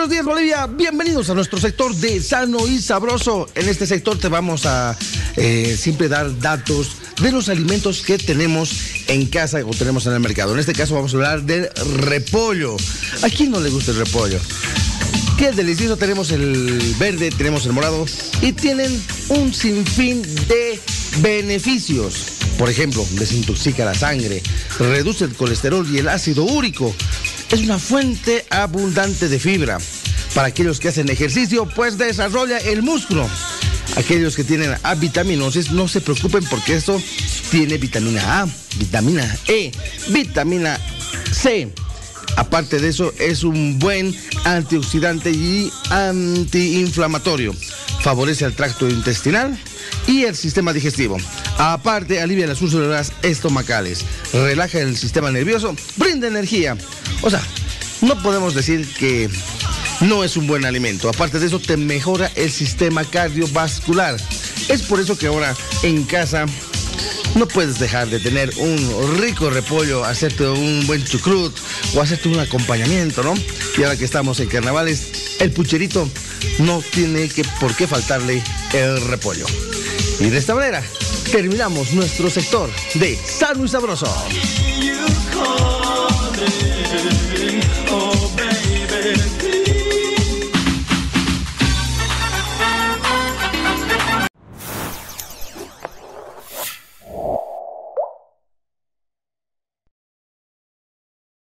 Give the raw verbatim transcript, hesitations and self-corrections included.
buenos días, Bolivia. Bienvenidos a nuestro sector de Sano y Sabroso. En este sector te vamos a eh, siempre dar datos de los alimentos que tenemos en casa o tenemos en el mercado. En este caso vamos a hablar del repollo. ¿A quién no le gusta el repollo? Qué delicioso. Tenemos el verde, tenemos el morado y tienen un sinfín de beneficios. Por ejemplo, desintoxica la sangre, reduce el colesterol y el ácido úrico. Es una fuente abundante de fibra. Para aquellos que hacen ejercicio, pues desarrolla el músculo. Aquellos que tienen avitaminosis, no se preocupen porque esto tiene vitamina A, vitamina E, vitamina C. Aparte de eso, es un buen antioxidante y antiinflamatorio. Favorece el tracto intestinal y el sistema digestivo. Aparte, alivia las úlceras estomacales, relaja el sistema nervioso, brinda energía. O sea, no podemos decir que no es un buen alimento. Aparte de eso, te mejora el sistema cardiovascular. Es por eso que ahora en casa no puedes dejar de tener un rico repollo, hacerte un buen chucrut o hacerte un acompañamiento, ¿no? Y ahora que estamos en carnavales, el pucherito no tiene que, por qué faltarle el repollo. Y de esta manera terminamos nuestro sector de Sano y Sabroso.